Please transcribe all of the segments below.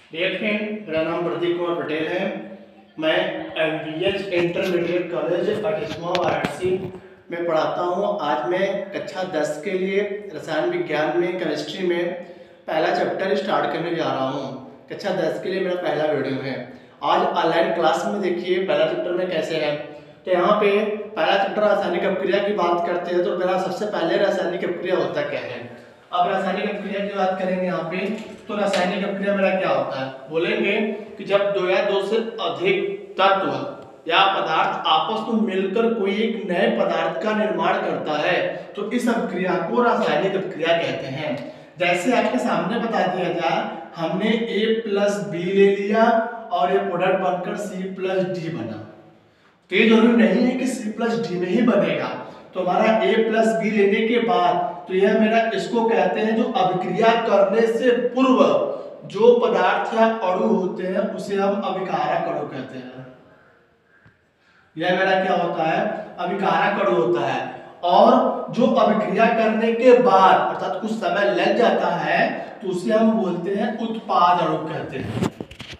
Dear friend, मेरा नाम प्रदीप कुमार पटेल है। मैं MBH intermediate college Athisma Varanasi में पढ़ाता हूँ। आज मैं कक्षा 10 के लिए रसायन विज्ञान में केमिस्ट्री में पहला चैप्टर स्टार्ट करने जा रहा हूँ। कक्षा 10 के लिए मेरा पहला वीडियो है। आज ऑनलाइन क्लास में देखिए पहला चैप्टर में कैसे है। तो यहाँ पे पहला चैप्टर रासायनिक अपक्रिया की बात करते हैं। तो मेरा सबसे पहले रासायनिक अपक्रिया होता क्या है। अब रासायनिक अपक्रिया की बात करेंगे यहाँ पे। तो रासायनिक अपक्रिया मेरा क्या होता है, बोलेंगे कि जब दो या दो से अधिक तत्व या पदार्थ आपस में मिलकर कोई एक नए पदार्थ का निर्माण करता है तो इस अपक्रिया को रासायनिक अपक्रिया कहते हैं। जैसे आपके सामने बता दिया जाए, हमने A+B ले लिया और ये प्रोडक्ट बनकर C+D बना। तो ये जरूरी नहीं है कि C+D में ही बनेगा। तो हमारा A+B लेने के बाद तो यह मेरा इसको कहते हैं जो अभिक्रिया करने से पूर्व जो पदार्थ या अणु होते हैं उसे हम अभिकारक अणु कहते हैं। यह मेरा क्या होता है, अभिकारक अणु होता है। और जो अभिक्रिया करने के बाद अर्थात कुछ समय लग जाता है तो उसे हम बोलते हैं उत्पाद अणु कहते हैं।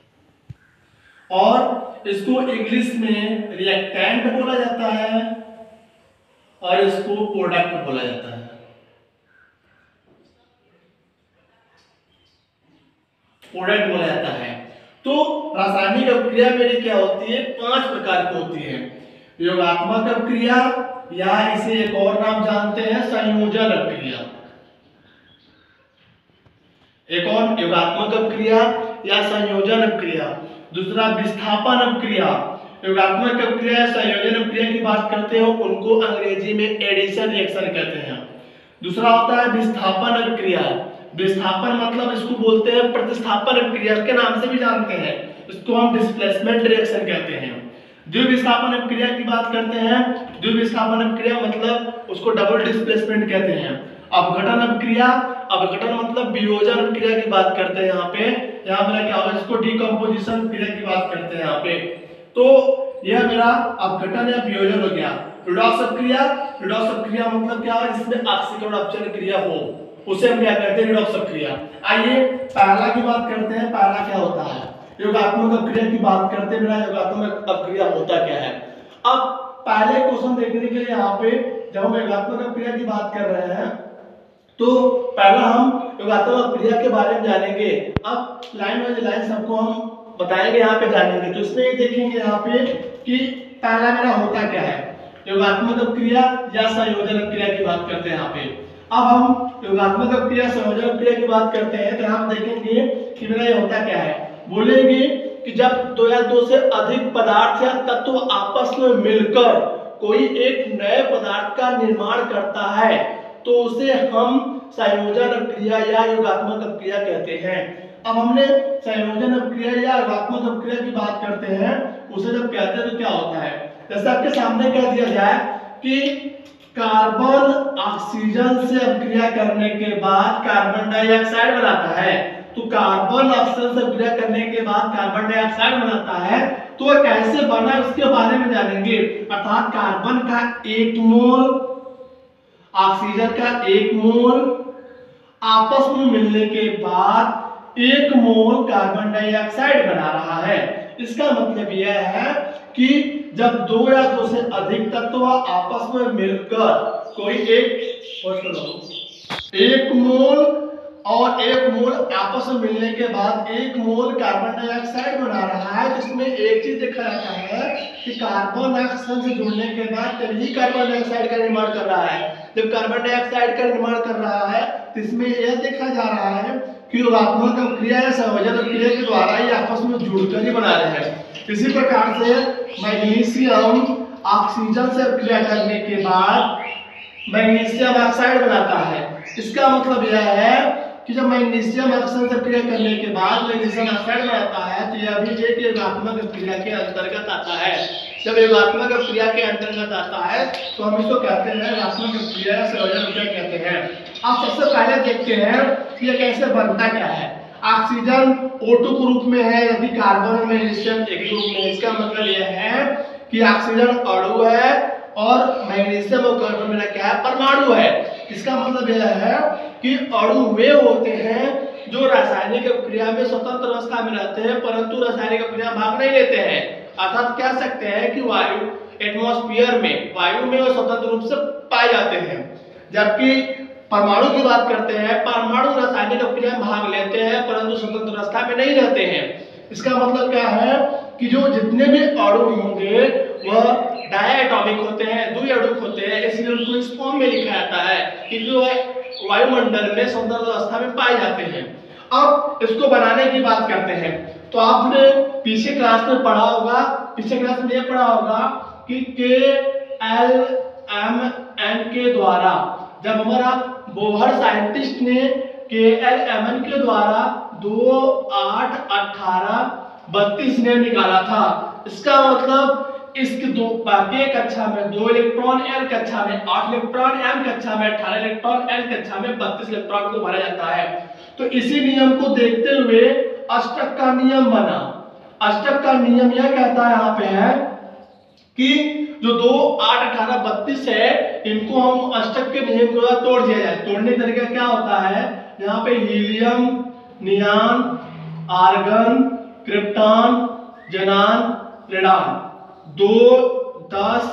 और इसको इंग्लिश में रिएक्टेंट बोला जाता है और इसको प्रोडक्ट बोला जाता है। प्रोडक्ट बोला जाता है। तो रासायनिक अपक्रिया मेरी क्या होती है, 5 प्रकार की होती है। योगात्मक अपक्रिया या इसे एक और नाम जानते हैं संयोजन अपक्रिया। एक और योगात्मक अपक्रिया या संयोजन अपक्रिया। दूसरा विस्थापन अपक्रिया। योगात्मक अपक्रिया या संयोजन अपक्रिया की बात करते हो उनको अंग्रेजी में एडिशन रिएक्शन कहते हैं। दूसरा होता है विस्थापन अपक्रिया। विस्थापन मतलब इसको बोलते हैं प्रतिस्थापन अपक्रिया के नाम से भी जानते हैं। इसको हम डिस्प्लेसमेंट रिएक्शन कहते हैं। द्विविस्थापन अपक्रिया की बात करते हैं। द्विविस्थापन अपक्रिया मतलब उसको डबल डिस्प्लेसमेंट कहते हैं। अपघटन अपक्रिया, अपघटन मतलब वियोजन अपक्रिया की बात करते हैं। यहाँ मेरा क्या होगा, इसको डिकम्पोजिशन अपक्रिया की बात करते हैं यहाँ पे। तो यह मेरा अपघटन या वियोजन हो गया। रिडॉक्स अपक्रिया, रिडॉक्स अपक्रिया मतलब क्या है, इसमें ऑक्सीकरण अपचयन क्रिया हो उसे हम क्या कहते हैं, रिडॉक्स अपक्रिया। आइए पहला की बात करते हैं, पहला क्या होता है, योगात्मक अपक्रिया की बात करते हैं। मेरा योगात्मक अपक्रिया होता क्या है। अब पहले क्वेश्चन देखने के लिए यहाँ पे जब हम योगात्मक अपक्रिया की बात कर रहे हैं तो पहला हम योगात्मक अपक्रिया के बारे में जानेंगे। अब लाइन बाय लाइन सबको हम बताएंगे, यहाँ पे जानेंगे। तो इसमें देखेंगे यहाँ पे कि पहला मेरा होता क्या है, योगात्मक अपक्रिया या संयोजन अपक्रिया की बात करते हैं यहाँ पे। अब हम योगात्मक अपक्रिया संयोजन अपक्रिया की बात करते हैं तो हम देखेंगे कि मेरा ये होता क्या है। बोलेंगे कि जब दो या दो से अधिक पदार्थ या तत्व आपस में मिलकर कोई एक नए पदार्थ का निर्माण करता है तो उसे हम संयोजन अपक्रिया या योगात्मक अपक्रिया कहते हैं। अब हमने संयोजन अपक्रिया या योगात्मक अपक्रिया की बात करते हैं, उसे जब कहते हैं तो क्या होता है, जैसे आपके सामने कह दिया जाए कि कार्बन ऑक्सीजन से अपक्रिया करने के बाद कार्बन डाइऑक्साइड बनाता है। तो कार्बन ऑक्सीजन से अपक्रिया करने के बाद कार्बन डाइऑक्साइड बनाता है तो वह कैसे बना उसके बारे में जानेंगे। अर्थात कार्बन का 1 मोल ऑक्सीजन का 1 मोल आपस में मिलने के बाद 1 मोल कार्बन डाइऑक्साइड बना रहा है। इसका मतलब यह है कि जब दो या दो से अधिक तत्व आपस में मिलकर कोई एक मोल और 1 मोल आपस में मिलने के बाद 1 मोल कार्बन डाइऑक्साइड बना रहा है, जिसमें एक चीज देखा जाता है कि कार्बन ऑक्सीजन से जुड़ने के बाद तभी कार्बन डाइऑक्साइड का निर्माण कर रहा है। जब कार्बन डाइऑक्साइड का निर्माण कर रहा है तो इसमें यह देखा जा रहा है कि योगात्मक अपक्रिया या संयोजन अपक्रिया के द्वारा ये आपस में जुड़कर ही बना रहे हैं। इसी प्रकार से मैग्नीशियम ऑक्सीजन से अपक्रिया करने के बाद मैग्नीशियम ऑक्साइड बनाता है। इसका मतलब यह है कि जब मैग्नीशियम ऑक्सीजन से अपक्रिया करने के बाद मैग्नीशियम ऑक्साइड बनाता है तो यह भी एक योगात्मक अपक्रिया के अंतर्गत आता है। जब योगात्मक अपक्रिया के अंतर्गत आता है तो हम इसको कहते हैं योगात्मक अपक्रिया या संयोजन अपक्रिया कहते हैं। अब सबसे पहले देखते हैं कि यह कैसे बनता क्या है। ऑक्सीजन O2 के रूप में है, यदि कार्बन और मैग्नीशियम एक ही रूप में। इसका मतलब यह है कि ऑक्सीजन अणु है और मैग्नीशियम और कार्बन मेरा क्या है, परमाणु है। इसका मतलब यह है कि अणु वे होते हैं जो रासायनिक अपक्रिया में स्वतंत्र अवस्था में रहते हैं परंतु रासायनिक अपक्रिया में भाग नहीं लेते हैं। अर्थात कह सकते हैं कि वायु एटमॉस्फेयर में वायु में वो स्वतंत्र रूप से पाए जाते हैं। जबकि परमाणु की बात करते हैं, परमाणु रासायनिक अपक्रिया में भाग लेते हैं परंतु स्वतंत्र अवस्था में नहीं रहते हैं। इसका मतलब क्या है कि जो जितने भी अणु होंगे वह डायटॉमिक होते हैं, द्विअणुक होते हैं, इसलिए उनको इस फॉर्म में लिखा जाता है कि जो वायुमंडल में स्वतंत्र अवस्था में पाए जाते हैं। अब इसको बनाने की बात करते हैं तो आपने पीछे क्लास में पढ़ा होगा, पीछे क्लास में ये पढ़ा होगा कि KLMN के द्वारा जब हमारा बोहर साइंटिस्ट ने KLMN के द्वारा 2, 8, 18, 32 ने निकाला था। इसका मतलब इसके दो बाकी कक्षा में 2 इलेक्ट्रॉन L कक्षा में 8 इलेक्ट्रॉन M कक्षा में 18 इलेक्ट्रॉन L कक्षा में 32 इलेक्ट्रॉन को भरा जाता है। तो इसी नियम को देखते हुए अष्टक का नियम बना। अष्टक का नियम यह कहता है यहाँ पे है कि जो 2, 8, 18, 32 है इनको हम अष्टक के नियम के द्वारा तोड़ दिया जाए। तोड़ने का तरीका क्या होता है, यहाँ पे helium, neon, argon, krypton, xenon, radon 2, 10,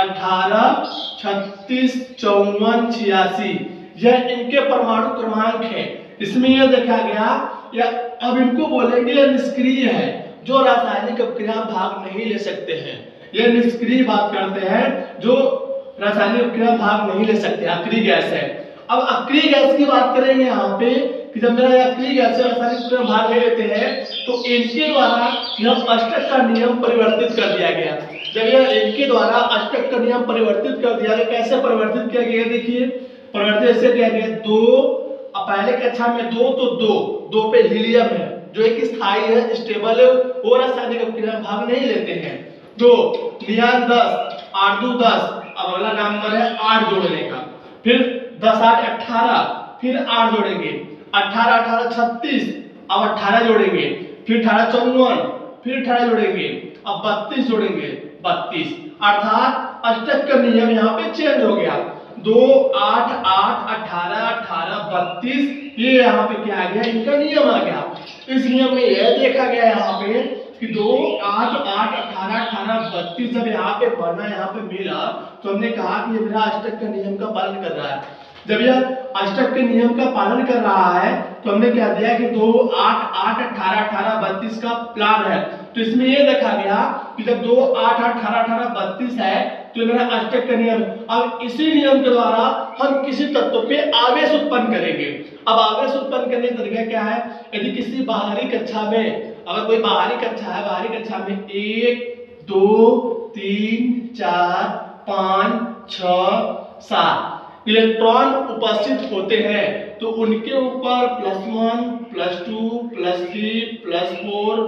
18, 36, 54, 86 यह इनके परमाणु क्रमांक है। इसमें यह देखा गया या अब इनको बोलेंगे यह निष्क्रिय है, जो रासायनिक अपक्रिया भाग नहीं ले सकते हैं। यह निष्क्रिय बात करते हैं जो रासायनिक अपक्रिया भाग नहीं ले सकते, अक्रिय गैस है। अब अक्रिय गैस की बात करेंगे यहाँ पे कि जब मेरा अक्रिय गैस से रासायनिक अपक्रिया भाग ले लेते हैं तो इनके द्वारा यह अष्टक का नियम परिवर्तित कर दिया गया। जब यह इनके द्वारा अष्टक का नियम परिवर्तित कर दिया गया, कैसे परिवर्तित किया गया देखिए, परिवर्तित ऐसे किया गया 2 पहले कक्षा में 2 तो 2 पे हीलियम है जो एक स्थायी है, स्टेबल है, वो रासायनिक अपक्रिया में भाग नहीं लेते हैं। 2 नियान 10, 8, 2, 10, अब अगला नंबर है 8 जोड़ने का, फिर 10, 8, 18, फिर 8 जोड़ेंगे, 18, 18, 36, अब 18 जोड़ेंगे, फिर 18, 54, फिर 18 जोड़ेंगे, अब 32 जोड़ेंगे, 32 अर्थात अष्टक का नियम यहाँ पे चेंज हो गया। 2, 8, 8, 18, 18, 32 ये यहाँ पे क्या आ गया, इनका नियम आ गया। इस नियम में यह देखा गया यहाँ पे कि 2, 8, 8, 18, 18, 32 जब यहाँ पे बना, यहाँ पे मिला तो हमने कहा कि ये मेरा अष्टक के नियम का पालन कर रहा है। जब यह अष्टक के नियम का पालन कर रहा है तो हमने क्या दिया कि 2, 8, 8, 18, 18, 32 का प्लान है। तो इसमें यह देखा गया कि जब 2, 8, 18, 18, 32 है तो मेरा अष्टक का नियम। अब इसी नियम के द्वारा हम किसी तत्व पे आवेश उत्पन्न करेंगे। अब आवेश उत्पन्न करने का तरीका क्या है, यदि किसी बाहरी कक्षा में, अगर कोई बाहरी कक्षा है, बाहरी कक्षा में 1, 2, 3, 4, 5, 6, 7 इलेक्ट्रॉन उपस्थित होते हैं तो उनके ऊपर +1, +2, +3, +4,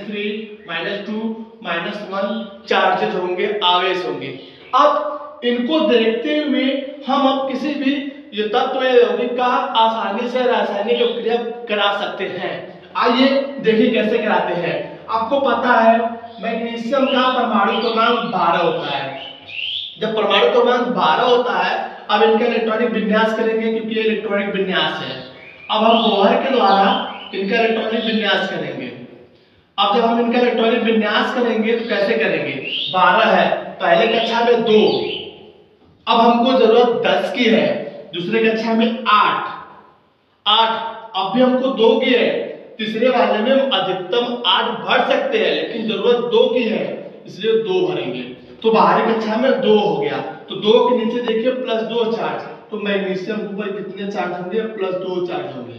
-3, -2, -1 चार्जेस होंगे, आवेश होंगे। अब इनको देखते हुए हम अब किसी भी ये तत्व यौगिक का आसानी से रासायनिक अपक्रिया करा सकते हैं। आइए देखिए कैसे कराते हैं। आपको पता है मैग्नीशियम का परमाणु क्रमांक 12 होता है। जब परमाणु क्रमांक 12 होता है, अब इनका इलेक्ट्रॉनिक विन्यास करेंगे क्योंकि ये इलेक्ट्रॉनिक विन्यास है। अब हम बोहर के द्वारा इनका इलेक्ट्रॉनिक विन्यास करेंगे। अब जब हम इनका इलेक्ट्रॉनिक विन्यास करेंगे तो कैसे करेंगे, 12 है, पहले कक्षा में 2, अब हमको जरूरत 10 की है, दूसरे कक्षा में 8, अब भी हमको 2 की है, तीसरे वाले में हम अधिकतम 8 भर सकते हैं लेकिन जरूरत 2 की है इसलिए 2 भरेंगे। तो बाहरी कक्षा में 2 हो गया, तो 2 के नीचे देखिए +2 चार्ज, तो मैग्नीशियम के ऊपर कितने चार्ज होंगे, +2 चार्ज होंगे,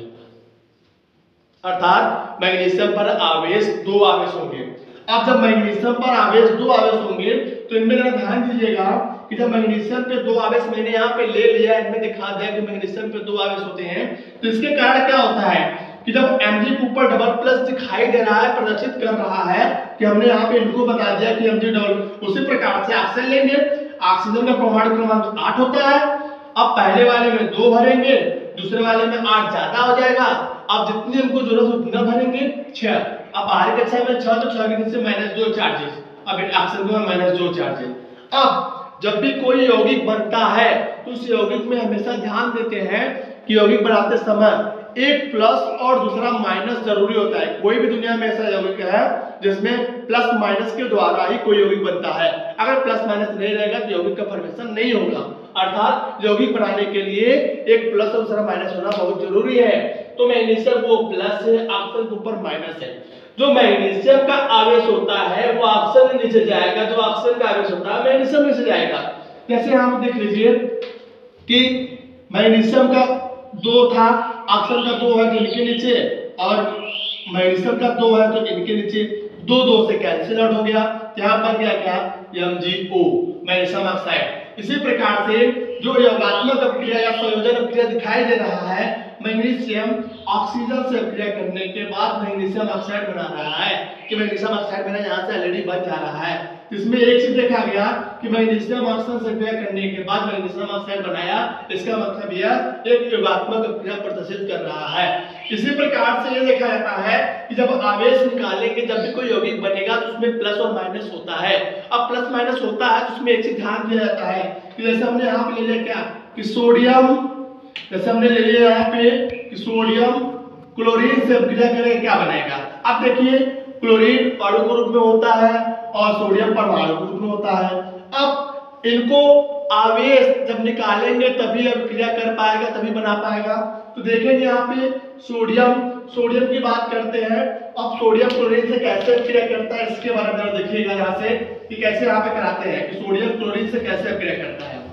अर्थात मैग्नीशियम पर आवेश 2 आवेश होंगे। अब जब मैग्नीशियम पर आवेश 2 आवेश होंगे तो इनमें जरा ध्यान दीजिएगा कि जब मैग्नीशियम पे 2 आवेश मैंने यहाँ पे ले लिया, इनमें दिखा दिया कि मैग्नीशियम पे 2 आवेश होते हैं, तो इसके कारण क्या होता है कि जब Mg के ऊपर डबल प्लस दिखाई दे रहा है, प्रदर्शित कर रहा है कि हमने यहाँ पे इनको बता दिया कि Mg डबल, उसी प्रकार से ऑक्सीजन लेंगे, ऑक्सीजन का परमाणु क्रमांक 8 होता है। अब पहले वाले में 2 भरेंगे, दूसरे वाले में 8 ज्यादा हो जाएगा, अब जितनी हमको जरूरत उतना भरेंगे 6। अब बाहरी कक्षा में 6 तो 6 के नीचे -2 चार्जेस, अब ऑक्सीजन में -2 चार्जेस। अब जब भी कोई यौगिक बनता है तो उस यौगिक में हमेशा ध्यान देते हैं कि यौगिक बनाते समय एक प्लस और दूसरा माइनस जरूरी होता है। कोई भी दुनिया में ऐसा यौगिक है जिसमें प्लस माइनस के द्वारा ही कोई यौगिक बनता है। अगर प्लस माइनस नहीं रहेगा तो यौगिक का फॉर्मेशन नहीं होगा। अर्थात यौगिक बनाने के लिए एक प्लस और दूसरा माइनस होना बहुत जरूरी है। तो मैग्नीशियम वो प्लस है, ऑक्सीजन के ऊपर माइनस है। जो मैग्नीशियम का आवेश होता है वो ऑक्सीजन के नीचे जाएगा, जो ऑक्सीजन का आवेश होता है मैग्नीशियम नीचे जाएगा। जैसे यहाँ पे देख लीजिए कि मैग्नीशियम का 2 था, ऑक्सीजन का 2 है तो इनके नीचे, और मैग्नीशियम का 2 है तो इनके नीचे, 2 से कैंसिल आउट हो गया। यहाँ पर क्या MgO मैग्नीशियम ऑक्साइड। इसी प्रकार से जो योगात्मक अभिक्रिया या संयोजन अभिक्रिया दिखाई दे रहा है, मैग्नीशियम ऑक्सीजन से अभिक्रिया करने के बाद मैग्नीशियम ऑक्साइड बना रहा है कि मैग्नीशियम ऑक्साइड मेरा यहाँ से ऑलरेडी बन जा रहा है। इसमें एक चीज देखा गया कि मैग्नीशियम ऑक्सीजन से अभिक्रिया करने के बाद मैग्नीशियम ऑक्साइड बनाया, इसका मतलब यह एक योगात्मक अभिक्रिया प्रदर्शित कर रहा है। इसी प्रकार से ये देखा जाता है कि जब आवेश निकालेंगे, जब भी कोई यौगिक बनेगा तो उसमें प्लस और माइनस होता है। अब प्लस माइनस होता है तो उसमें एक चीज ध्यान दिया जाता है कि जैसे हमने यहाँ पे ले लिया क्या कि सोडियम, जैसे हमने ले लिया यहाँ पे कि सोडियम क्लोरीन से अभिक्रिया करेंगे क्या बनेगा। अब देखिए क्लोरीन अणु के रूप में होता है और सोडियम परमाणु के रूप में होता है। अब इनको आवेश जब निकालेंगे तभी अभिक्रिया कर पाएगा, तभी बना पाएगा। तो देखेंगे यहाँ पे सोडियम की बात करते हैं। अब सोडियम क्लोरीन से कैसे अभिक्रिया करता है इसके बारे में देखिएगा यहाँ से कि कैसे यहाँ पे कराते हैं कि सोडियम क्लोरीन से कैसे अभिक्रिया करता है।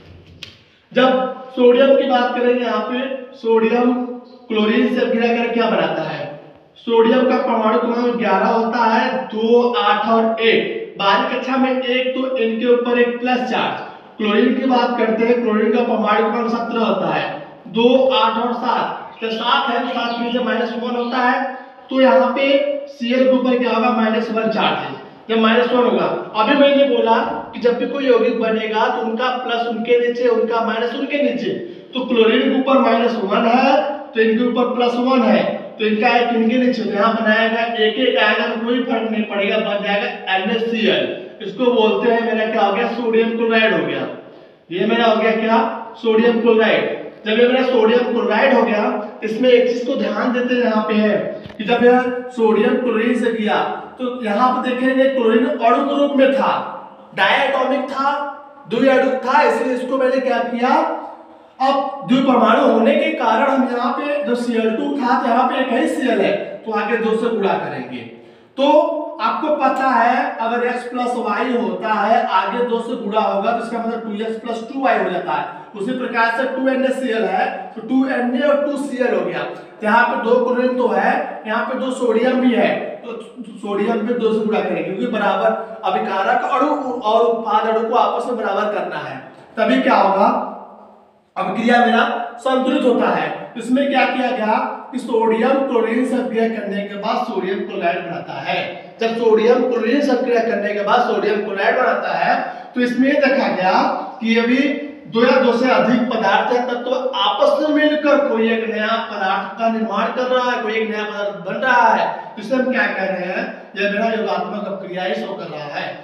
जब सोडियम की बात करेंगे यहाँ पे सोडियम क्लोरीन से अभिक्रिया कर क्या बनाता है। सोडियम का परमाणु क्रमांक 11 होता है, 2, 8 और 1। बाहरी कक्षा में 1 तो इनके ऊपर एक प्लस चार्ज। क्लोरीन की बात करते हैं, क्लोरीन का परमाणु क्रमांक 17 होता है, 2, 8 और 7। जब 7 है तो 7 में से -1 होता है, तो यहाँ पे Cl के ऊपर क्या होगा -1 चार्ज है। जब -1 होगा, अभी मैंने बोला कि जब भी कोई यौगिक बनेगा तो उनका प्लस उनके नीचे, उनका माइनस उनके नीचे। तो क्लोरीन के ऊपर -1 है तो इनके ऊपर +1 है, तो इनका एक इनके नीचे यहाँ बनाएगा, एक आएगा तो कोई फर्क नहीं पड़ेगा, बन जाएगा NaCl। इसको बोलते हैं मेरा क्या हो गया सोडियम क्लोराइड हो गया। ये मेरा हो गया क्या सोडियम क्लोराइड। जब ये मेरा सोडियम क्लोराइड हो गया, इसमें एक चीज को ध्यान देते हैं यहाँ पे है कि जब यह सोडियम क्लोरीन से किया तो यहाँ पे देखेंगे क्लोरीन अणु के रूप में था, डायटोमिक था, द्विअणुक था, इसलिए इसको मैंने क्या किया, अब द्विपरमाणु होने के कारण हम यहाँ पे जो Cl2 था तो यहाँ पे एक ही Cl है तो आगे 2 से गुणा करेंगे। तो आपको पता है अगर x + y होता है आगे 2 से गुणा होगा तो इसका मतलब 2x + 2y हो जाता है। उसी प्रकार से 2NaCl है तो 2Na और 2Cl हो गया। यहाँ पे 2 क्लोरीन तो है, यहाँ पे 2 सोडियम भी है, तो सोडियम पे 2 से गुणा करेंगे क्योंकि बराबर अभिकारक अणु और उत्पाद अणु को आपस में बराबर करना है, तभी क्या होगा अभिक्रिया मेरा संतुलित होता है। इसमें क्या किया गया कि सोडियम क्लोरीन से अभिक्रिया करने के बाद सोडियम क्लोराइड बनाता है। जब सोडियम क्लोरीन से अभिक्रिया करने के बाद सोडियम क्लोराइड बनाता है तो इसमें देखा गया कि अभी 2 या 2 से अधिक पदार्थ या तत्व आपस में मिलकर कोई एक नया पदार्थ का निर्माण कर रहा है, कोई एक नया पदार्थ बन रहा है। तो इसे हम क्या कह रहे हैं, यह मेरा योगात्मक अभिक्रिया ही शो कर रहा है।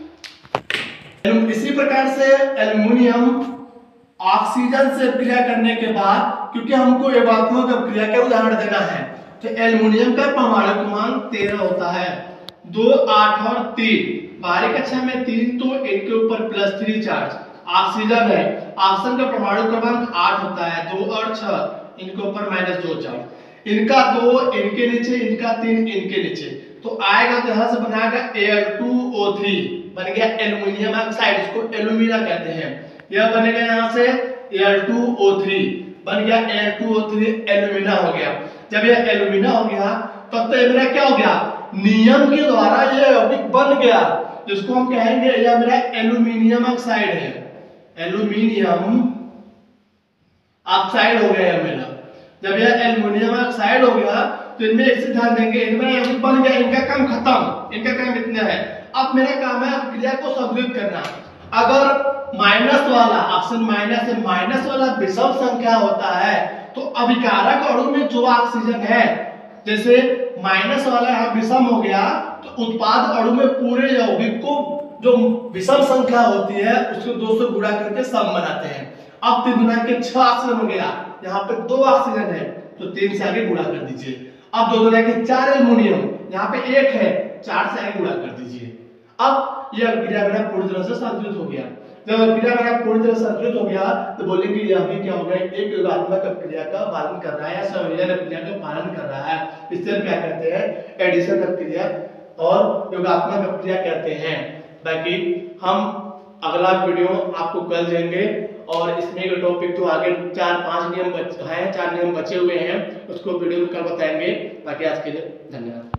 इसी प्रकार से एल्युमिनियम ऑक्सीजन से अभिक्रिया करने के बाद, क्योंकि हमको योगात्मक अभिक्रिया का उदाहरण देना है, तो एल्युमिनियम का परमाणु क्रमांक 13 होता है, 2, 8 और 3। बाहरी कक्षा में 3 तो इनके ऊपर +3 चार्ज। ऑक्सीजन है, ऑक्सीजन का परमाणु क्रमांक 8 होता है, 2 और 6 इनके ऊपर -2 चार्ज। इनका 2 इनके नीचे, इनका 3 इनके नीचे, तो आएगा तो यहां से बनाएगा Al2O3 बन गया एल्युमिनियम ऑक्साइड, इसको एल्यूमिना कहते हैं। यह बनेगा यहाँ से Al2O3 बन गया, Al2O3 एल्यूमिना हो गया। जब यह एल्यूमिना हो गया तब तो ये मेरा क्या हो गया, नियम के द्वारा यह यौगिक बन गया, जिसको हम कहेंगे यह मेरा एल्यूमिनियम ऑक्साइड है, एल्यूमिनियम ऑक्साइड हो गया मेरा। जब यह एल्यूमिनियम ऑक्साइड हो गया तो इनमें एक ध्यान देंगे, इनमें यौगिक बन गया, इनका काम खत्म, इनका काम इतना है। अब मेरा काम है अभिक्रिया को संतुलित करना। अगर माइनस वाला ऑक्सीजन माइनस है, माइनस वाला विषम संख्या होता है तो अभिकारक अणु में जो ऑक्सीजन है, जैसे माइनस वाला यहाँ विषम हो गया तो उत्पाद अणु में पूरे यौगिक को जो विषम संख्या होती है उसको 2 से गुणा करके सम बनाते हैं। अब 3 गुना के 6 ऑक्सीजन हो गया, यहाँ पे 2 ऑक्सीजन है, तो 3 से आगे गुणा कर दीजिए। अब 2 दूना के 4 एल्युमिनियम, यहाँ पे 1 है, 4 से आगे गुणा कर दीजिए। अब यह अभिक्रिया मेरा पूरी तरह से संतुलित हो गया। जब अभिक्रिया मेरा पूरी तरह से संतुलित हो गया तो बोलेंगे यह भी क्या हो गया, एक योगात्मक अभिक्रिया का पालन कर रहा है या संयोजन अभिक्रिया का पालन कर रहा है। इसे हम क्या कहते हैं, एडिशन अभिक्रिया और योगात्मक अभिक्रिया कहते हैं। बाकी हम अगला वीडियो आपको कल देंगे और इसमें एक टॉपिक जो आगे 4-5 नियम है, 4 नियम बचे हुए हैं, उसको वीडियो में कल बताएंगे। बाकी आज के लिए धन्यवाद।